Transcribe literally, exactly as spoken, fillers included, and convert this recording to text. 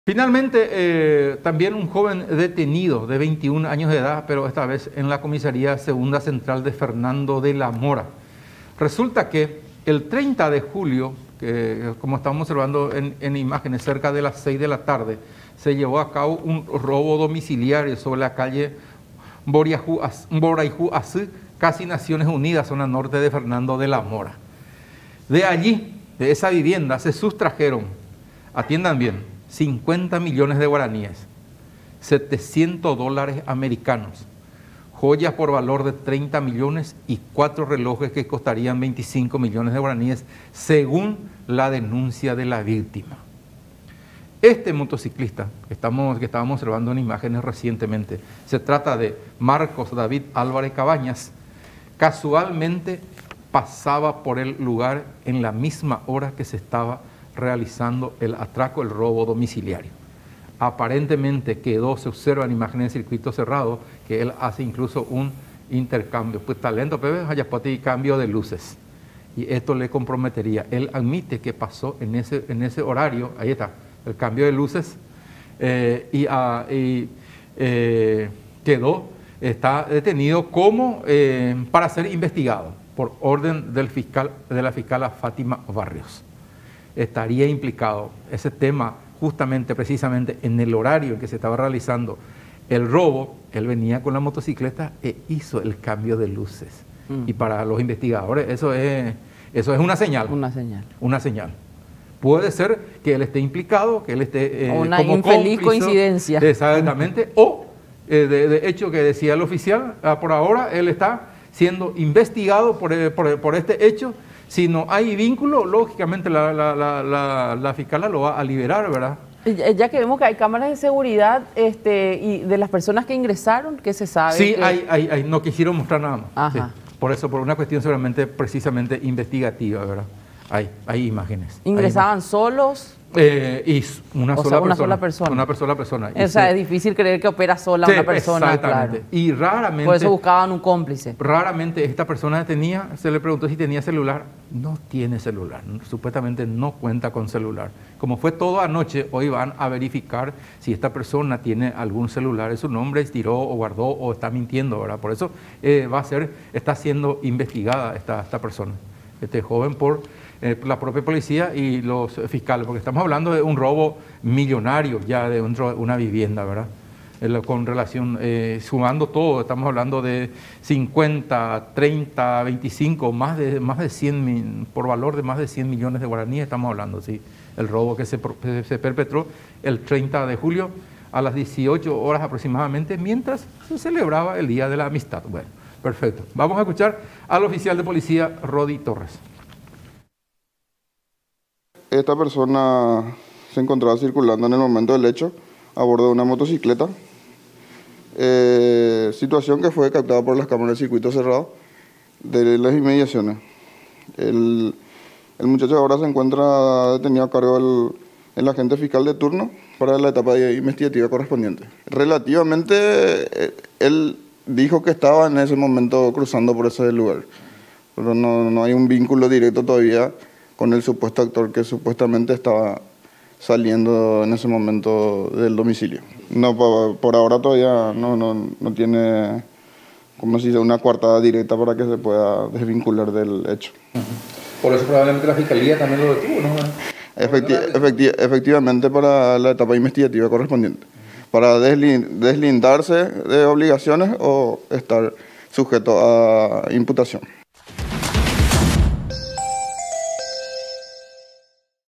Finalmente, eh, también un joven detenido de veintiún años de edad, pero esta vez en la comisaría segunda central de Fernando de la Mora. Resulta que el treinta de julio, que, como estamos observando en, en imágenes, cerca de las seis de la tarde, se llevó a cabo un robo domiciliario sobre la calle Boraiju Azú, casi Naciones Unidas, zona norte de Fernando de la Mora. De allí, de esa vivienda, se sustrajeron, atiendan bien, cincuenta millones de guaraníes, setecientos dólares americanos, joyas por valor de treinta millones y cuatro relojes que costarían veinticinco millones de guaraníes, según la denuncia de la víctima. Este motociclista que, estamos, que estábamos observando en imágenes recientemente, se trata de Marcos David Álvarez Cabañas, casualmente pasaba por el lugar en la misma hora que se estaba realizando el atraco, el robo domiciliario. Aparentemente quedó, se observa en imágenes de circuito cerrado, que él hace incluso un intercambio. Pues talento, Pepe, y cambio de luces. Y esto le comprometería. Él admite que pasó en ese, en ese horario, ahí está, el cambio de luces, eh, y, uh, y eh, quedó, está detenido como eh, para ser investigado por orden del fiscal, de la fiscal Fátima Barrios. Estaría implicado ese tema justamente, precisamente en el horario en que se estaba realizando el robo. Él venía con la motocicleta e hizo el cambio de luces. Mm. Y para los investigadores eso es, eso es una señal. Una señal. Una señal. Puede ser que él esté implicado, que él esté eh, una como infeliz cómplice, coincidencia. Exactamente. O, eh, de, de hecho, que decía el oficial, ah, por ahora él está siendo investigado por, eh, por, por este hecho. Si no hay vínculo, lógicamente la, la, la, la, la fiscal lo va a liberar, ¿verdad? Ya que vemos que hay cámaras de seguridad este, y de las personas que ingresaron, ¿qué se sabe? Sí, que... hay, hay, hay, no quisieron mostrar nada más. Ajá. Sí. Por eso, por una cuestión seguramente precisamente investigativa, ¿verdad? Hay, hay imágenes. ¿Ingresaban hay solos? Eh, y una, o sola, sea, una persona, sola persona. Una sola persona. O sea, es difícil creer que opera sola sí, una persona, exactamente. claro. Y raramente... Por eso buscaban un cómplice. Raramente esta persona tenía, se le preguntó si tenía celular. No tiene celular, supuestamente no cuenta con celular. Como fue todo anoche, hoy van a verificar si esta persona tiene algún celular en su nombre, tiró o guardó o está mintiendo, ¿verdad? Por eso eh, va a ser, está siendo investigada esta, esta persona, este joven, por... Eh, la propia policía y los fiscales, porque estamos hablando de un robo millonario ya dentro de una vivienda, ¿verdad? Eh, con relación, eh, sumando todo, estamos hablando de cincuenta, treinta, veinticinco, más de, más de cien, por valor de más de cien millones de guaraníes estamos hablando, sí. El robo que se, se perpetró el treinta de julio a las dieciocho horas aproximadamente, mientras se celebraba el Día de la Amistad. Bueno, perfecto. Vamos a escuchar al oficial de policía, Rodi Torres. Esta persona se encontraba circulando en el momento del hecho a bordo de una motocicleta, eh, situación que fue captada por las cámaras de circuito cerrado de las inmediaciones. El, el muchacho ahora se encuentra detenido a cargo del el agente fiscal de turno para la etapa investigativa correspondiente. Relativamente, eh, él dijo que estaba en ese momento cruzando por ese lugar, pero no, no hay un vínculo directo todavía con el supuesto actor que supuestamente estaba saliendo en ese momento del domicilio. No, por, por ahora todavía no, no, no tiene, como se dice, una coartada directa para que se pueda desvincular del hecho. Por eso probablemente la Fiscalía también lo detuvo, ¿no? Efecti efecti efectivamente para la etapa investigativa correspondiente, para deslindarse de obligaciones o estar sujeto a imputación.